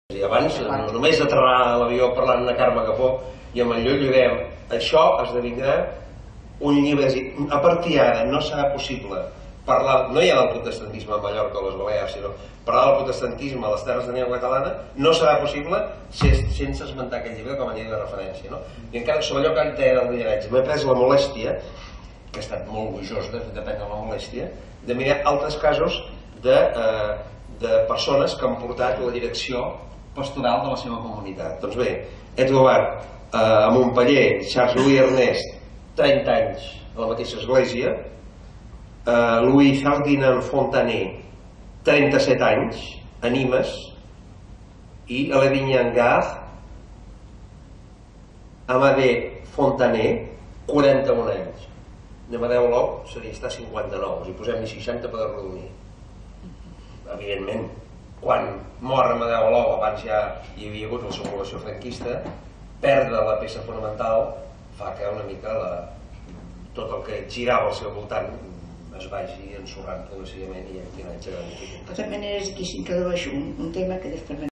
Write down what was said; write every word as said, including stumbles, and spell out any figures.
I abans, només aterrar l'avió parlant de Carme Capó i amb el Llull li dèiem això esdevindrà un llibre. A partir d'ara no serà possible parlar, no ja del protestantisme a Mallorca o les Balears, sinó parlar del protestantisme a les terres de llengua catalana no serà possible sense esmentar aquest llibre com a llei de referència. I encara sobre allò que ara deia del lideratge, m'he pres la molèstia, que ha estat molt gojós de prendre la molèstia, de mirar altres casos de persones que han portat la direcció pastoral de la seva comunitat. Doncs bé, he trobat a Montpeller Charles Louis Ernest, trenta anys a la mateixa església, Louis Ferdinand Fontanet, trenta-set anys, a Nimes, i a Levignangard, Amadé Fontanet, quaranta-un anys. Amadeu Lou seria estar cinquanta-nou, si posem-hi seixanta per arrodonir. Evidentment, quan mor Amadeu Lou, abans ja hi havia hagut la sublevació franquista, perdre la peça fonamental fa que una mica tot el que girava al seu voltant es vagi ensorrant progressivament i hi hagi una dificultat. De totes maneres, aquí s'introdueix un tema que després